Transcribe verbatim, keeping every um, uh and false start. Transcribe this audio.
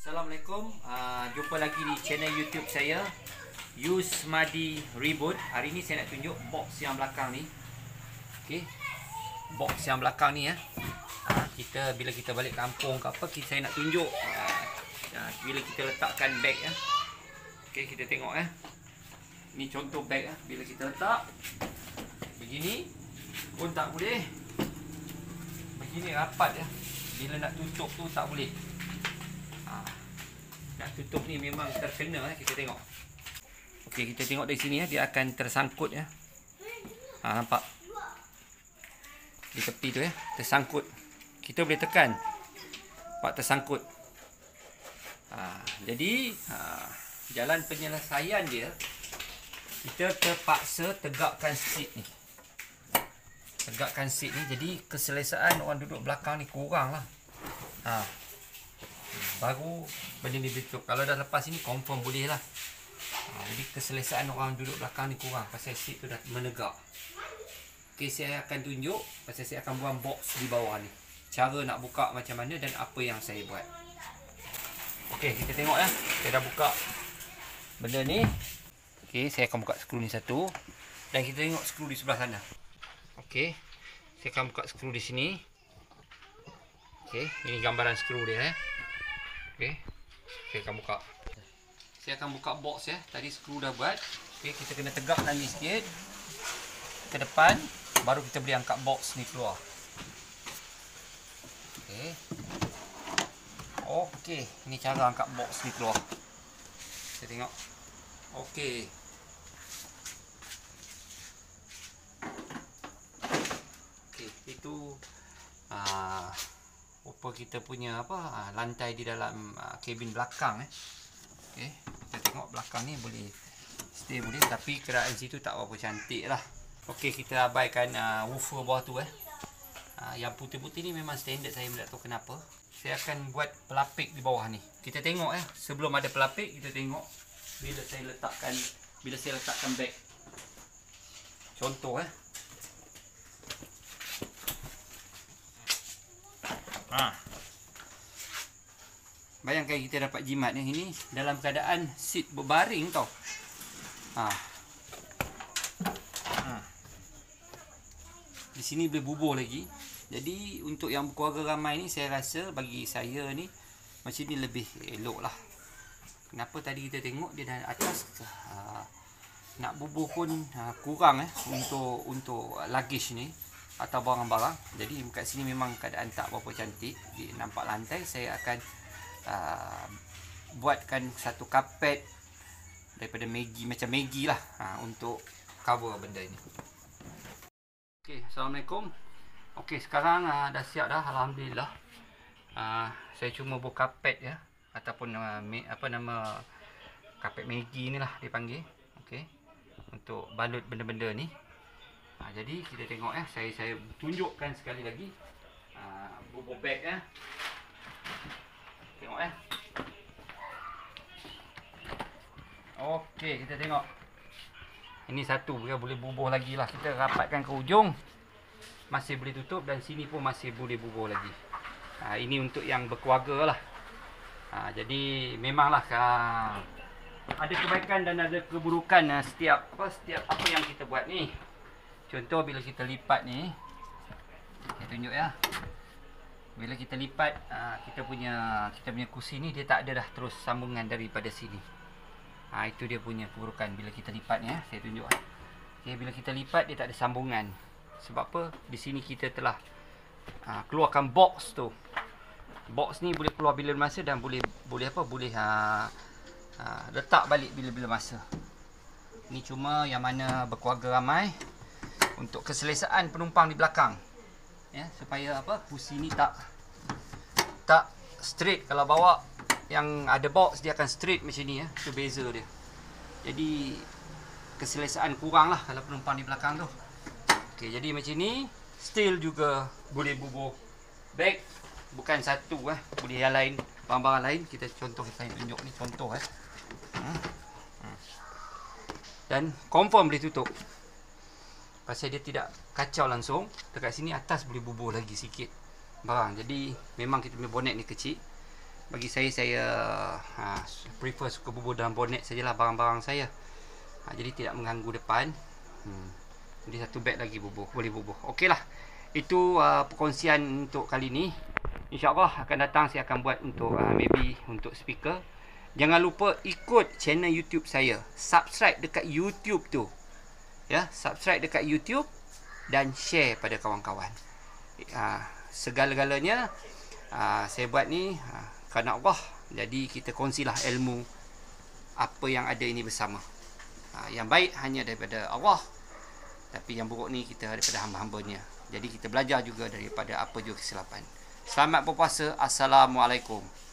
Assalamualaikum, uh, jumpa lagi di channel YouTube saya, Yusmadi Reboot. Hari ni saya nak tunjuk box yang belakang ni. Okey. Box yang belakang ni ya. Uh, kita bila kita balik kampung ke apa, kita, saya nak tunjuk uh, uh, bila kita letakkan beg ya. Okey, kita tengok ya. Ni contoh beg ya. Bila kita letak begini pun tak boleh. Begini rapat ya. Bila nak tutup tu tak boleh. Nak tutup ni memang terkena eh. Kita tengok. Okey, kita tengok dari sini ya, dia akan tersangkut ya. Ha, nampak? Di tepi tu ya, tersangkut. Kita boleh tekan. Nampak tersangkut. Ha, jadi ha, jalan penyelesaian dia, kita terpaksa tegakkan seat ni. Tegakkan seat ni, jadi keselesaan orang duduk belakang ni kurang lah. Ha. Baru benda ni tutup. Kalau dah lepas ini confirm boleh lah. Ha, jadi keselesaan orang duduk belakang ni kurang pasal seat tu dah menegak. Okey, saya akan tunjuk pasal saya akan buang box di bawah ni. Cara nak buka macam mana dan apa yang saya buat. Okey, kita tengok ya. Saya dah buka benda ni. Okey, saya akan buka skru ni satu. Dan kita tengok skru di sebelah sana. Okey, saya akan buka skru di sini. Okey, ini gambaran skru dia eh. Okey, saya akan buka. Saya akan buka box ya. Tadi skru dah buat. Okey, kita kena tegakkan ni sikit ke depan, baru kita boleh angkat box ni keluar. Okey. Okey, ni cara angkat box ni keluar. Kita tengok. Okey. Okey, itu ah rupa kita punya apa lantai di dalam uh, kabin belakang eh. Okey, kita tengok belakang ni boleh stay boleh, tapi keraan situ tak berapa cantik lah. Okey, kita abaikan uh, woofer bawah tu eh. Uh, yang putih-putih ni memang standard, saya tak tahu kenapa. Saya akan buat pelapik di bawah ni. Kita tengok eh, sebelum ada pelapik kita tengok bila saya letakkan bila saya letakkan beg. Contoh eh. Ha. Bayangkan kita dapat jimat ni, ini dalam keadaan seat berbaring tau. Ha. Ha. Di sini boleh bubuh lagi. Jadi untuk yang berkeluarga ramai ni, saya rasa bagi saya ni macam ni lebih elok lah. Kenapa tadi kita tengok dia dari atas ha, nak bubuh pun ha, kurang eh untuk untuk luggage ni atau barang-barang. Jadi kat sini memang keadaan tak berapa cantik. Di nampak lantai, saya akan uh, buatkan satu kapet daripada Maggi, macam Maggi lah ha, untuk cover benda ni. Okey, Assalamualaikum. Okey, sekarang uh, dah siap dah, alhamdulillah. Uh, saya cuma buat kapet ya, ataupun uh, me, apa nama kapet Maggi ni lah dipanggil. Okey, untuk balut benda-benda ni. Ha, jadi kita tengok eh, saya saya tunjukkan sekali lagi uh, bubur beg eh. Tengok eh. Okey, kita tengok. Ini satu, boleh bubuh lagi lah. Kita rapatkan ke ujung, masih boleh tutup, dan sini pun masih boleh bubuh lagi. Ha, ini untuk yang berkeluarga lah. Ha, jadi memanglah uh, ada kebaikan dan ada keburukan uh, setiap apa setiap apa yang kita buat ni. Contoh bila kita lipat ni, saya tunjuk ya. Bila kita lipat uh, kita punya kita punya kursi ni, dia tak ada dah terus sambungan daripada sini. Ha, itu dia punya keburukan bila kita lipat ni ya. Saya tunjuk. Okay, bila kita lipat dia tak ada sambungan. Sebab apa? Di sini kita telah uh, keluarkan box tu. Box ni boleh keluar bila masa dan boleh boleh apa? Boleh uh, uh, letak balik bila-bila masa. Ni cuma yang mana berkeluarga ramai, untuk keselesaan penumpang di belakang ya, supaya apa kursi ni tak tak straight. Kalau bawa yang ada box, dia akan straight macam ni ya, itu beza dia. Jadi keselesaan kurang lah kalau penumpang di belakang tu. Okey, jadi macam ni still juga boleh bubuh beg, bukan satu eh, boleh yang lain, barang-barang lain. Kita contoh, saya tunjuk ni contoh eh. Dan confirm boleh tutup. Pasal dia tidak kacau langsung. Dekat sini atas boleh bubuh lagi sikit barang. Jadi memang kita punya bonet ni kecil. bagi saya, saya ha, prefer suka bubuh dalam bonnet sajalah barang-barang saya. Ha, jadi tidak mengganggu depan. Hmm. Jadi satu beg lagi bubuh, boleh bubuh. Okeylah. Itu uh, perkongsian untuk kali ni. InsyaAllah akan datang saya akan buat untuk uh, maybe untuk speaker. Jangan lupa ikut channel YouTube saya. Subscribe dekat YouTube tu. Ya, subscribe dekat YouTube dan share pada kawan-kawan. Uh, segala-galanya uh, saya buat ni uh, kerana Allah. Jadi kita kongsilah ilmu apa yang ada ini bersama. Uh, yang baik hanya daripada Allah. Tapi yang buruk ni kita daripada hamba-hambanya. Jadi kita belajar juga daripada apa juga kesilapan. Selamat berpuasa. Assalamualaikum.